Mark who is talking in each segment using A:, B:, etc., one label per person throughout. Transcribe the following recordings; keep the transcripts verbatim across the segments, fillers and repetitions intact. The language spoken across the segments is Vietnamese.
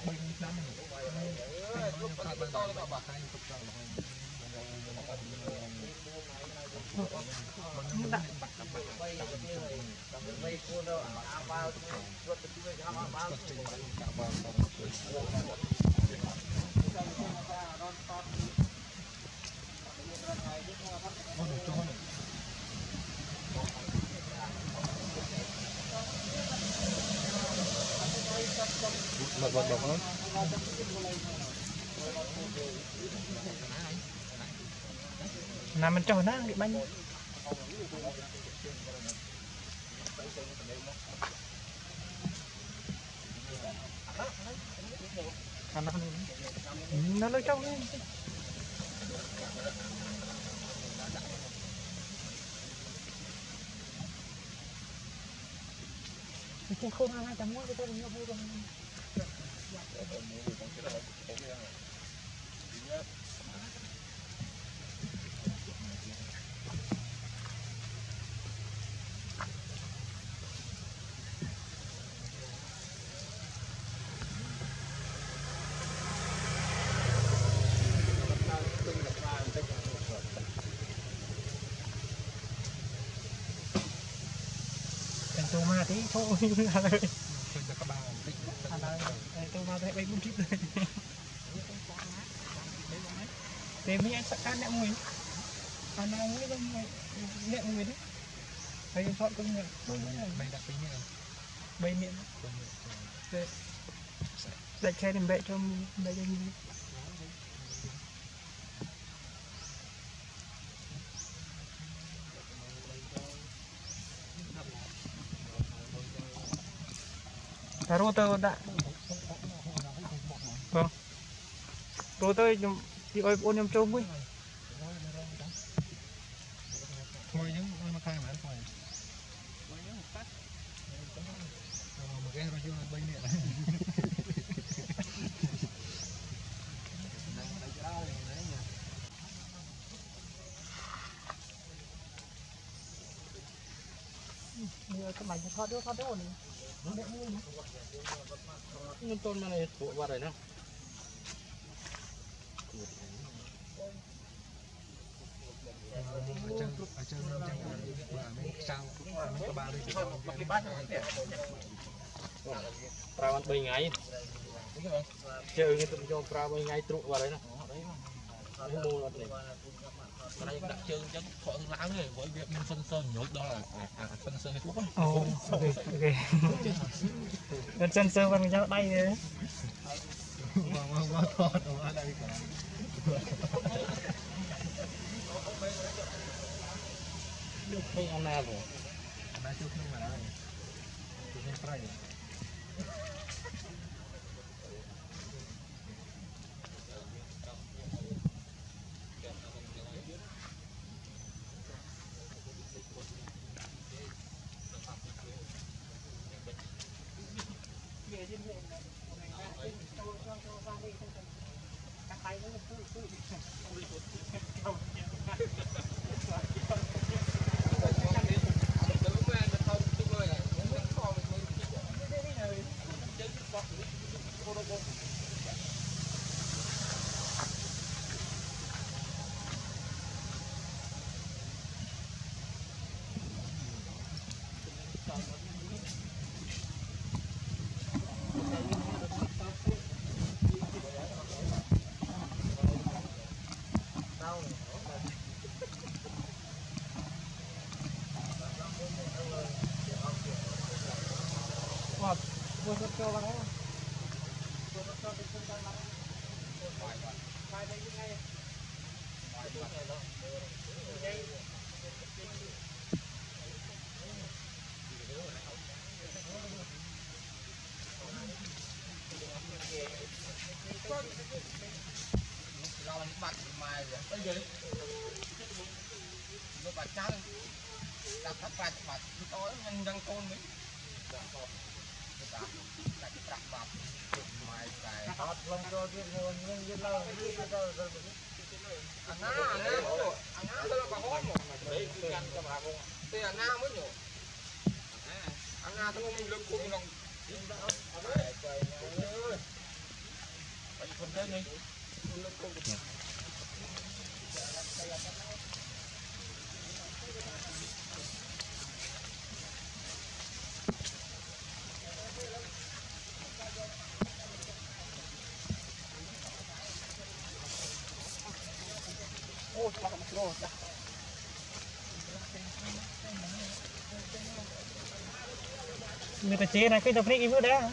A: bay đi năm này các bạn to các bạn hai chục tròn bật bật bật nó
B: nằm bên trong nó bị bánh nó lấy trong đi không không hai trăm muối tôi mua mua Toma tí thôi là ơi các bạn Toma thấy bay bốn chip rồi để mấy anh sẵn nẹo người anh nào mới đâu nẹo người đấy thấy chọn công nhận bay đặt bay miệng bay miệng đặt xe đừng bệ cho bay cho ta router đã vâng router thì ơi ôn em trông ấy thôi những nó khai mà thôi một cái rồi chưa bay điện các bạn thoát đứa thoát đứa này nên tôn mà này thuộc vào rồi đó ở chân ở chân là mấy sao mấy ba đây cái bát này prao bảy ngày chơi cái tụi cho prao bảy ngày trụ vào đấy nè mua là này cái này đặt chơi chắc họ láng này với việc mình phân sơn nhốt đó là à phân sơn thuốc á. Ồ, ok ok. Phân sơn sơn bằng cho bay đấy. Mà mà mà thọt ở đây cả. Được không ăn nào rồi. Ăn chút không mà đây. Chút không phải. Buat betul lah ya. Buat betul di sekitar mana? Khai đây ngay. Lo bánh bạch mai rồi. Cái gì? Nó bạch trắng. Đặt bạch bạch bạch tối mình đang côn mấy. Đặt đặt bạc mai cái hot lông cho đi rồi nhưng như lâu như lâu rồi anh na anh na anh na tôi bảo hot một đấy cứ ăn cho bà con thì anh na mới nhổ anh na tôi mình lực cùng lòng đấy này.
A: Ô, chắc là rồi. Người ta chế này cái tập này vừa đó.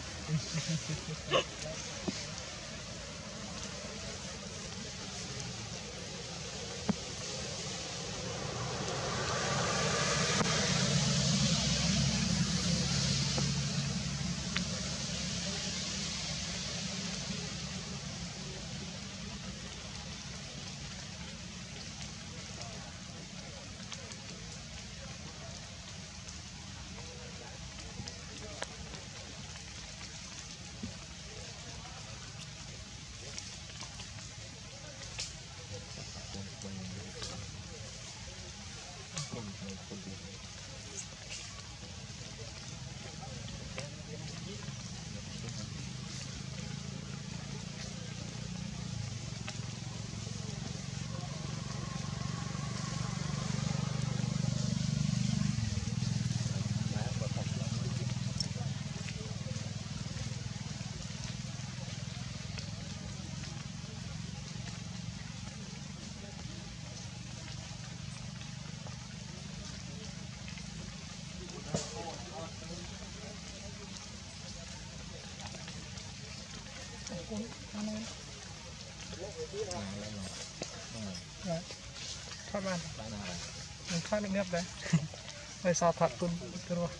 A: Thoát ban, mình thoát được nếp đấy, bây sao thoát tuôn cái rồi.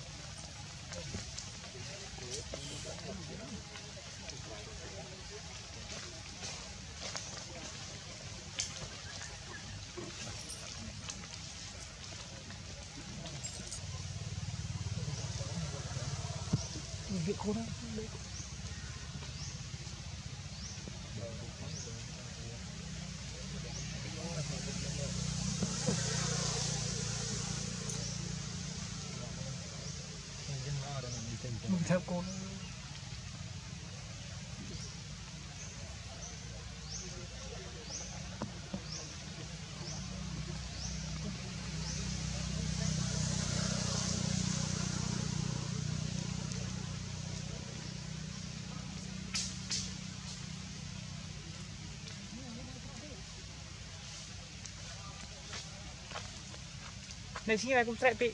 A: Việc khô đó. Mình theo cô này sini này cũng sẽ bị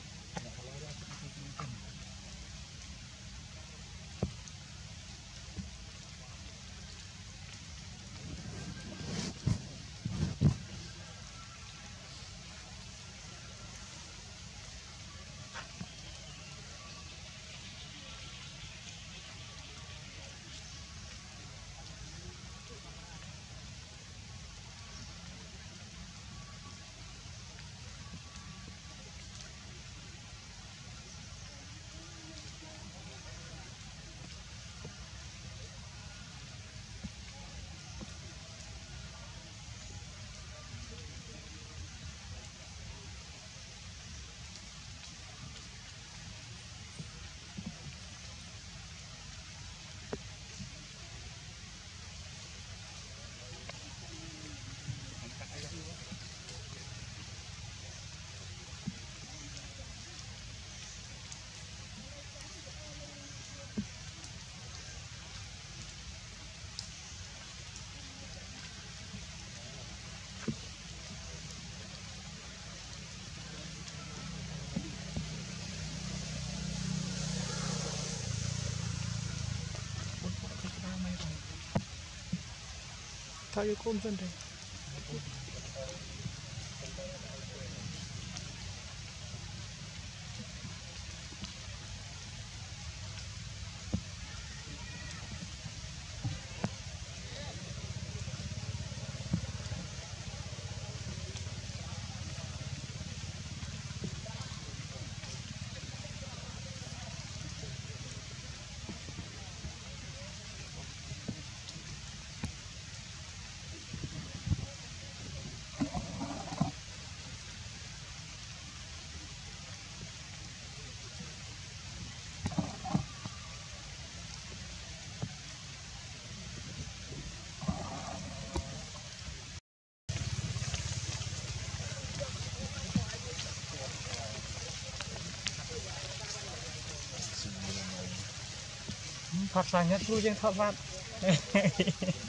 A: Sao yêu con dân đây? thật sai nhất tôi trên thật vặt